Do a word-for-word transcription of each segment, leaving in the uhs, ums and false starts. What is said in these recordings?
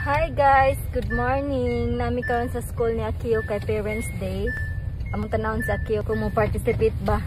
Hi guys, good morning. Nami karon sa school ni Akio kay Parents Day. Among tanawon sa Akio kung mo participate ba.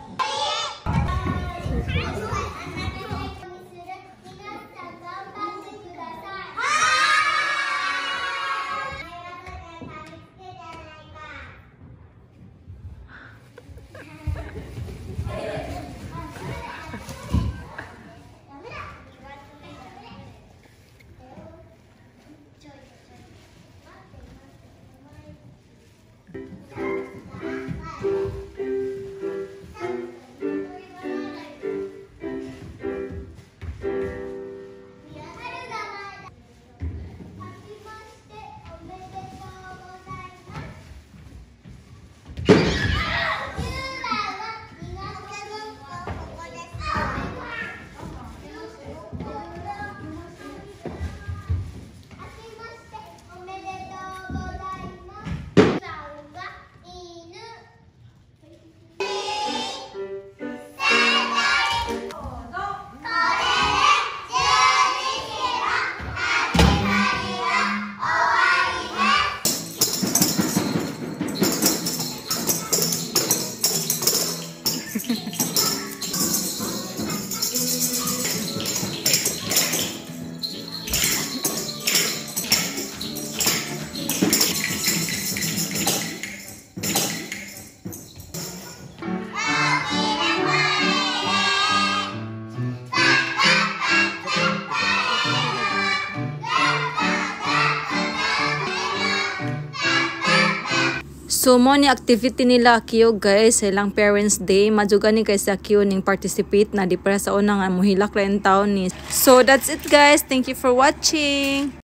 So mo ni activity nila Akio guys sa ilang Parents Day, madyo ni kay sa Akio ning participate na di para sa unang muhilak rin taon ni. So that's it guys, thank you for watching.